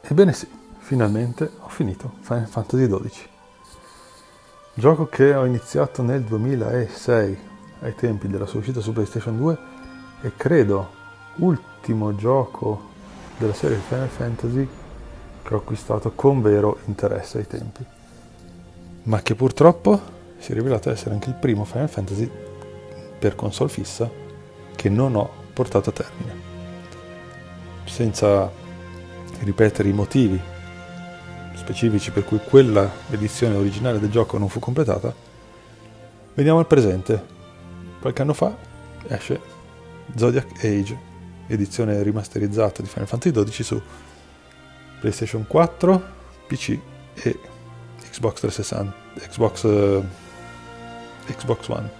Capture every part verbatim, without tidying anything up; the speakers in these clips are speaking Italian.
Ebbene sì, finalmente ho finito Final Fantasy dodici. Gioco che ho iniziato nel duemilasei, ai tempi della sua uscita su PlayStation due, e credo ultimo gioco della serie di Final Fantasy che ho acquistato con vero interesse ai tempi. Ma che purtroppo si è rivelato essere anche il primo Final Fantasy per console fissa che non ho portato a termine. Senza ripetere i motivi specifici per cui quella edizione originale del gioco non fu completata, veniamo al presente. Qualche anno fa esce Zodiac Age, edizione rimasterizzata di Final Fantasy dodici su PlayStation quattro, P C e Xbox trecentosessanta, Xbox, uh, Xbox One.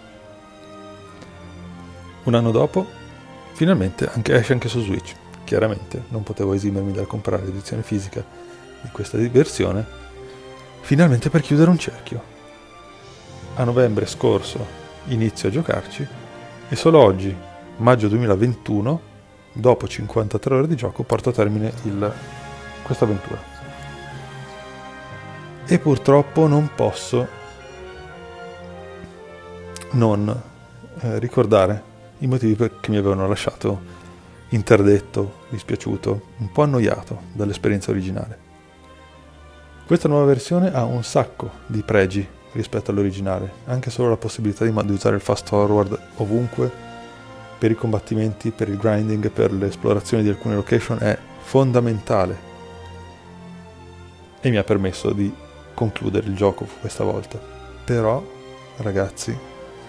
Un anno dopo, finalmente anche, esce anche su Switch. Chiaramente non potevo esimermi dal comprare l'edizione fisica di questa versione, finalmente per chiudere un cerchio. A novembre scorso inizio a giocarci e solo oggi, maggio duemilaventuno, dopo cinquantatré ore di gioco, porto a termine il, questa avventura. E purtroppo non posso non eh, ricordare i motivi per che mi avevano lasciato interdetto, dispiaciuto, un po' annoiato dall'esperienza originale. Questa nuova versione ha un sacco di pregi rispetto all'originale, anche solo la possibilità di, di usare il fast forward ovunque per i combattimenti, per il grinding, per le esplorazioni di alcune location è fondamentale e mi ha permesso di concludere il gioco questa volta. Però, ragazzi,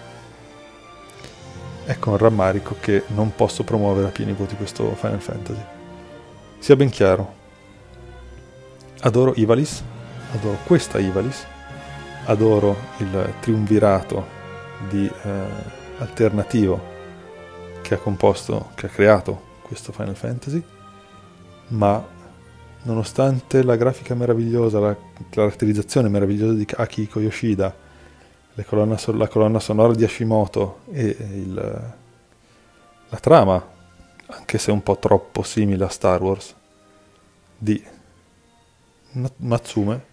è con rammarico che non posso promuovere a pieni voti questo Final Fantasy. Sia ben chiaro, adoro Ivalice, adoro questa Ivalice, adoro il triumvirato di eh, alternativo che ha composto, che ha creato questo Final Fantasy, ma nonostante la grafica meravigliosa, la caratterizzazione meravigliosa di Akihiko Yoshida, Le colonna, la colonna sonora di Hashimoto e il, la trama, anche se un po' troppo simile a Star Wars, di Natsume,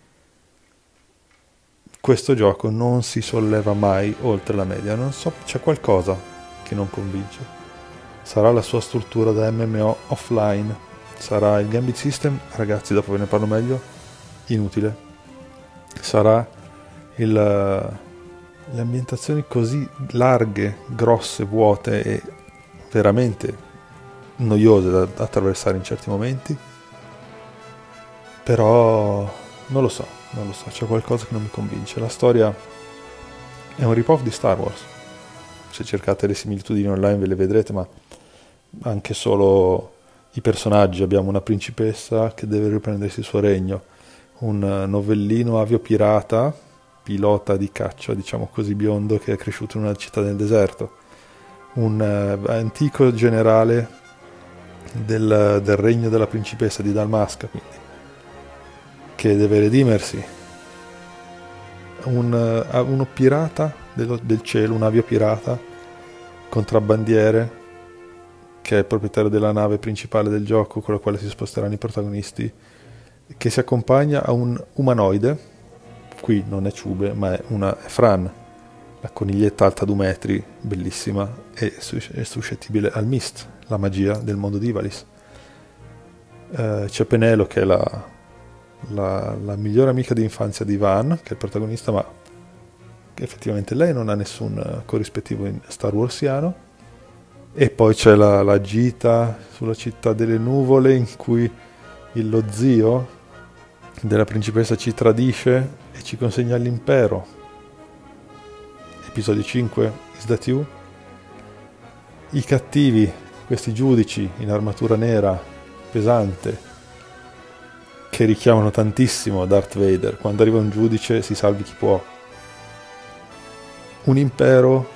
questo gioco non si solleva mai oltre la media. Non so, c'è qualcosa che non convince. Sarà la sua struttura da M M O offline, sarà il Gambit System, ragazzi, dopo ve ne parlo meglio, inutile. Sarà il... le ambientazioni così larghe, grosse, vuote e veramente noiose da, da attraversare in certi momenti. Però non lo so, non lo so, c'è qualcosa che non mi convince. La storia è un rip-off di Star Wars. Se cercate le similitudini online ve le vedrete, ma anche solo i personaggi. Abbiamo una principessa che deve riprendersi il suo regno, un novellino avio pirata, pilota di caccia, diciamo così, biondo, che è cresciuto in una città del deserto, un uh, antico generale del, del regno della principessa di Dalmasca, quindi, che deve redimersi, un, uh, uno pirata dello, del cielo, un avio pirata, contrabbandiere, che è il proprietario della nave principale del gioco con la quale si sposteranno i protagonisti, che si accompagna a un umanoide. Qui non è Ciube, ma è una è Fran, la coniglietta alta due metri, bellissima e è suscettibile al mist, la magia del mondo di Ivalice. Eh, c'è Penelo, che è la, la, la migliore amica di infanzia di Van, che è il protagonista, ma effettivamente lei non ha nessun corrispettivo in Star Warsiano. E poi c'è la, la gita sulla città delle nuvole, in cui il, lo zio della principessa ci tradisce e ci consegna all'impero. Episodio cinque, Is That You? I cattivi, questi giudici in armatura nera pesante, che richiamano tantissimo Darth Vader. Quando arriva un giudice si salvi chi può. Un impero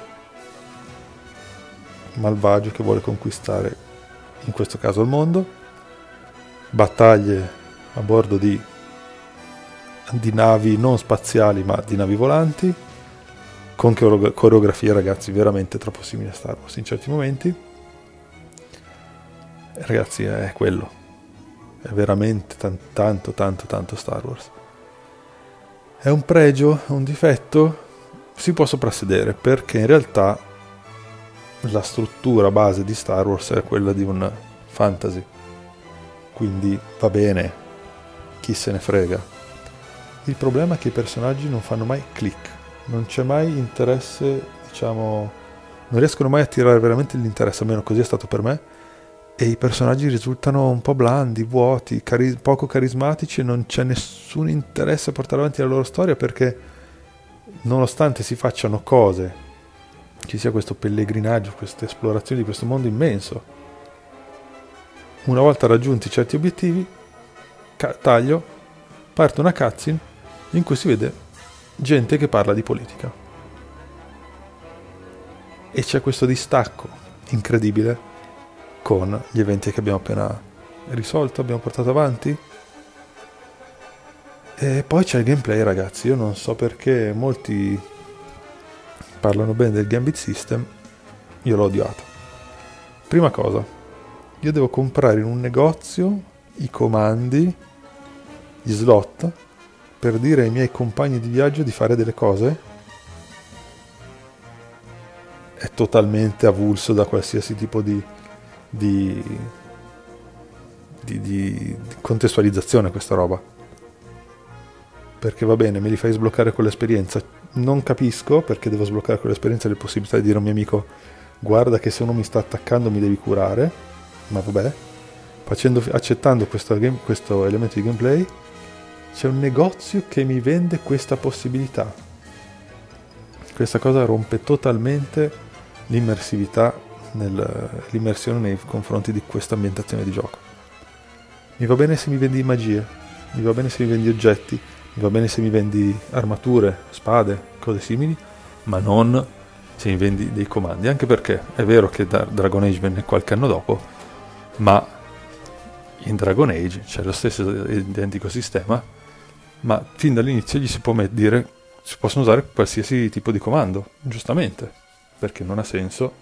malvagio che vuole conquistare, in questo caso, il mondo. Battaglie a bordo di di navi non spaziali, ma di navi volanti, con coreografie, ragazzi, veramente troppo simili a Star Wars in certi momenti. Ragazzi, è quello è veramente tan- tanto tanto tanto Star Wars. È un pregio, un difetto? Si può soprassedere, perché in realtà la struttura base di Star Wars è quella di un fantasy, quindi va bene, chi se ne frega. Il problema è che i personaggi non fanno mai click, non c'è mai interesse, diciamo, non riescono mai a tirare veramente l'interesse, almeno così è stato per me, e i personaggi risultano un po' blandi, vuoti, cari- poco carismatici, e non c'è nessun interesse a portare avanti la loro storia, perché nonostante si facciano cose, ci sia questo pellegrinaggio, queste esplorazioni di questo mondo immenso, una volta raggiunti certi obiettivi, ca- taglio, parte una cutscene in cui si vede gente che parla di politica. E c'è questo distacco incredibile con gli eventi che abbiamo appena risolto, abbiamo portato avanti. E poi c'è il gameplay, ragazzi. Io non so perché molti parlano bene del Gambit System, io l'ho odiato. Prima cosa, io devo comprare in un negozio i comandi, gli slot, per dire ai miei compagni di viaggio di fare delle cose. È totalmente avulso da qualsiasi tipo di, di, di, di contestualizzazione questa roba. Perché va bene, me li fai sbloccare con l'esperienza. Non capisco perché devo sbloccare con l'esperienza le possibilità di dire a un mio amico: guarda che se uno mi sta attaccando mi devi curare. Ma vabbè, facendo, accettando questo, game, questo elemento di gameplay, c'è un negozio che mi vende questa possibilità. Questa cosa rompe totalmente l'immersività, nel, l'immersione nei confronti di questa ambientazione di gioco. Mi va bene se mi vendi magie, mi va bene se mi vendi oggetti, mi va bene se mi vendi armature, spade, cose simili, ma non se mi vendi dei comandi. Anche perché è vero che Dragon Age venne qualche anno dopo, ma in Dragon Age c'è lo stesso identico sistema, ma fin dall'inizio gli si può dire, si possono usare qualsiasi tipo di comando, giustamente, perché non ha senso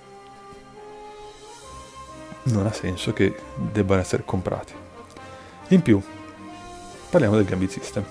non ha senso che debbano essere comprati. In più, parliamo del Gambit System.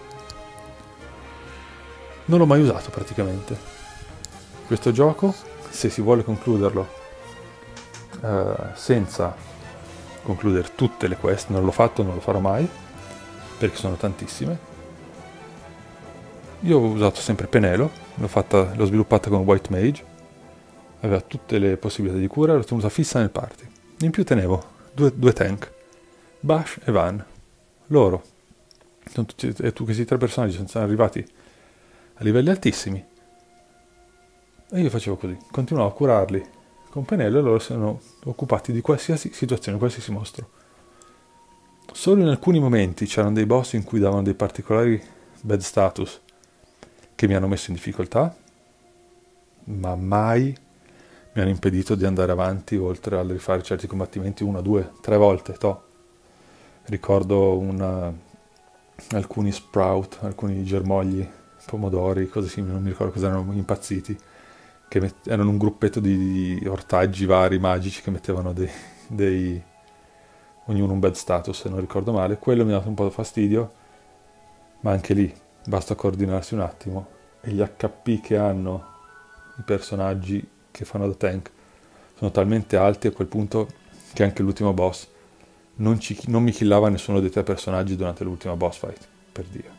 Non l'ho mai usato praticamente. Questo gioco, se si vuole concluderlo eh, senza concludere tutte le quest, non l'ho fatto, non lo farò mai, perché sono tantissime. Io ho usato sempre Penelo, l'ho, fatta, l'ho sviluppata con White Mage, aveva tutte le possibilità di cura, l'ho tenuta fissa nel party. In più tenevo due, due tank, Bash e Van. Loro, sono tutti, e tu questi tre personaggi sono arrivati a livelli altissimi, e io facevo così, continuavo a curarli con Penelo e loro sono occupati di qualsiasi situazione, qualsiasi mostro. Solo in alcuni momenti c'erano dei boss in cui davano dei particolari bad status che mi hanno messo in difficoltà, ma mai mi hanno impedito di andare avanti oltre a rifare certi combattimenti una, due, tre volte. To. Ricordo una, alcuni sprout, alcuni germogli, pomodori, cose simili, non mi ricordo cosa erano, impazziti, che met- erano un gruppetto di, di ortaggi vari, magici, che mettevano dei, dei... ognuno un bad status, se non ricordo male. Quello mi ha dato un po' fastidio, ma anche lì basta coordinarsi un attimo, e gli H P che hanno i personaggi che fanno da tank sono talmente alti a quel punto che anche l'ultimo boss non, ci, non mi killava nessuno dei tre personaggi durante l'ultima boss fight, per dire.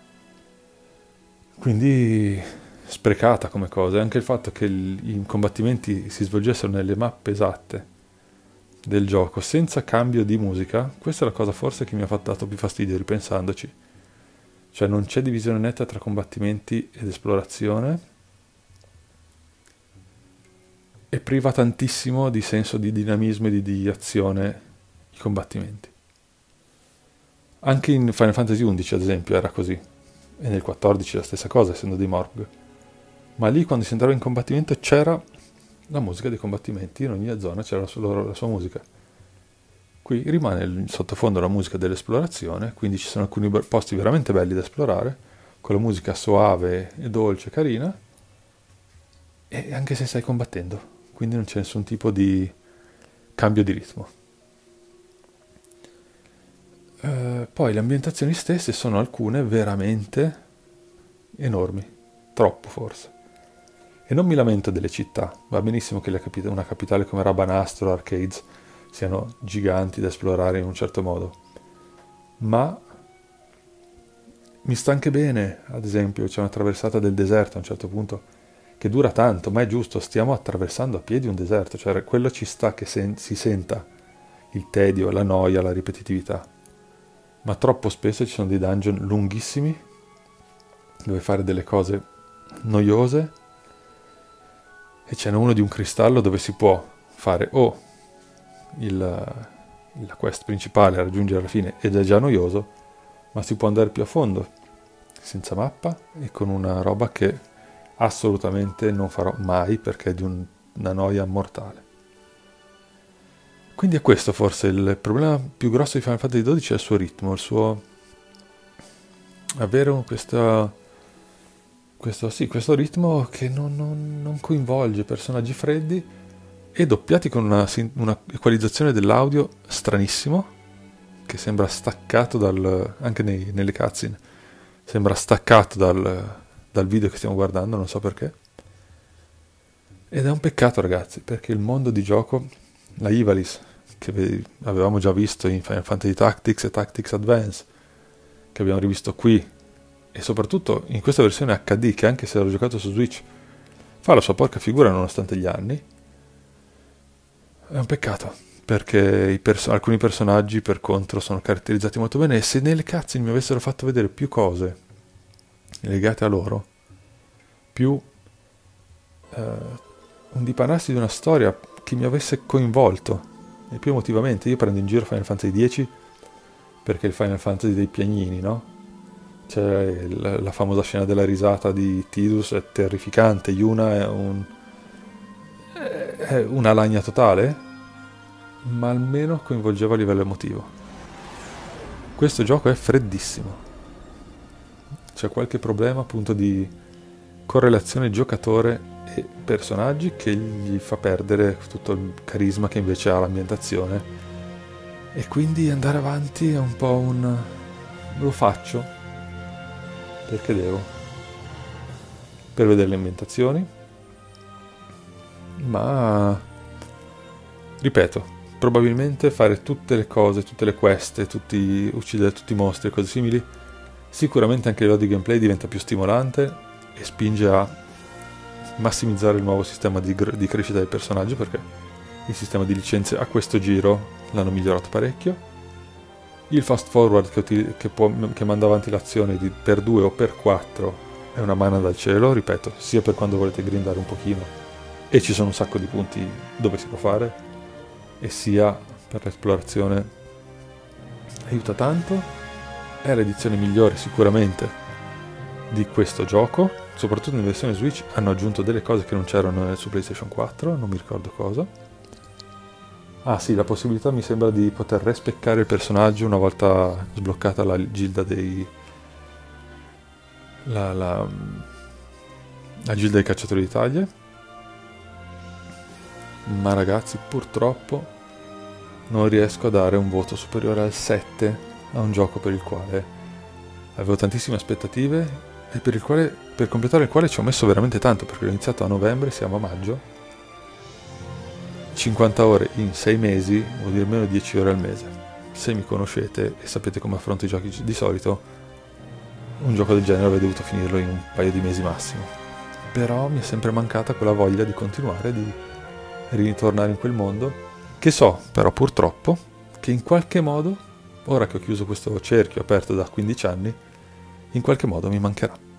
Quindi sprecata come cosa. E anche il fatto che il, i combattimenti si svolgessero nelle mappe esatte del gioco senza cambio di musica, questa è la cosa forse che mi ha fatto dato più fastidio ripensandoci. Cioè non c'è divisione netta tra combattimenti ed esplorazione, e priva tantissimo di senso di dinamismo e di, di azione i combattimenti. Anche in Final Fantasy undici, ad esempio, era così, e nel quattordici la stessa cosa, essendo dei Morg. Ma lì, quando si entrava in combattimento, c'era la musica dei combattimenti, in ogni zona c'era la sua, la sua musica. Qui rimane in sottofondo la musica dell'esplorazione, quindi ci sono alcuni posti veramente belli da esplorare, con la musica soave e dolce, carina, e anche se stai combattendo, quindi non c'è nessun tipo di cambio di ritmo. Eh, poi le ambientazioni stesse sono alcune veramente enormi, troppo forse. E non mi lamento delle città, va benissimo che capita- una capitale come Rabanastro, Arcades siano giganti da esplorare in un certo modo, ma mi sta anche bene, ad esempio, c'è una traversata del deserto a un certo punto che dura tanto, ma è giusto, stiamo attraversando a piedi un deserto, cioè quello ci sta che sen- si senta il tedio, la noia, la ripetitività. Ma troppo spesso ci sono dei dungeon lunghissimi dove fare delle cose noiose e ce n'è uno di un cristallo dove si può fare o il, la quest principale a raggiungere alla fine ed è già noioso, ma si può andare più a fondo senza mappa e con una roba che assolutamente non farò mai perché è di un, una noia mortale. Quindi è questo forse il problema più grosso di Final Fantasy dodici, è il suo ritmo, il suo avere questa, questo, sì, questo ritmo che non, non, non coinvolge personaggi freddi e doppiati con una, una equalizzazione dell'audio stranissimo che sembra staccato dal, anche nei, nelle cutscene sembra staccato dal, dal video che stiamo guardando, non so perché, ed è un peccato ragazzi, perché il mondo di gioco, la Ivalice che avevamo già visto in Final Fantasy Tactics e Tactics Advance, che abbiamo rivisto qui e soprattutto in questa versione acca di, che anche se l'ho giocato su Switch fa la sua porca figura nonostante gli anni, è un peccato perché i perso- alcuni personaggi per contro sono caratterizzati molto bene e se nelle cutscene mi avessero fatto vedere più cose legate a loro, più eh, un dipanarsi di una storia che mi avesse coinvolto e più emotivamente. Io prendo in giro Final Fantasy dieci perché è il Final Fantasy dei piagnini, no? C'è la, la famosa scena della risata di Tidus, è terrificante. Yuna è, un, è una lagna totale, ma almeno coinvolgeva a livello emotivo. Questo gioco è freddissimo, c'è qualche problema appunto di correlazione giocatore e personaggi che gli fa perdere tutto il carisma che invece ha l'ambientazione, e quindi andare avanti è un po' un lo faccio perché devo, per vedere le ambientazioni, ma ripeto, probabilmente fare tutte le cose, tutte le quest, tutti, uccidere tutti i mostri e cose simili, sicuramente anche a livello di gameplay diventa più stimolante e spinge a massimizzare il nuovo sistema di, gr- di crescita del personaggio, perché il sistema di licenze a questo giro l'hanno migliorato parecchio. Il fast forward che, util- che, può, che manda avanti l'azione di, per due o per quattro è una manna dal cielo, ripeto, sia per quando volete grindare un pochino e ci sono un sacco di punti dove si può fare, e sia per l'esplorazione aiuta tanto. È l'edizione migliore sicuramente di questo gioco, soprattutto in versione Switch hanno aggiunto delle cose che non c'erano su PlayStation quattro, non mi ricordo cosa. Ah sì, la possibilità mi sembra di poter respeccare il personaggio una volta sbloccata la gilda dei la, la, la gilda dei cacciatori di taglie. Ma ragazzi, purtroppo non riesco a dare un voto superiore al sette a un gioco per il quale avevo tantissime aspettative e per il quale, per completare il quale ci ho messo veramente tanto, perché l'ho iniziato a novembre, siamo a maggio. cinquanta ore in sei mesi vuol dire meno dieci ore al mese. Se mi conoscete e sapete come affronto i giochi di solito, un gioco del genere avrei dovuto finirlo in un paio di mesi massimo. Però mi è sempre mancata quella voglia di continuare, di ritornare in quel mondo, che so però purtroppo che in qualche modo, ora che ho chiuso questo cerchio aperto da quindici anni, in qualche modo mi mancherà.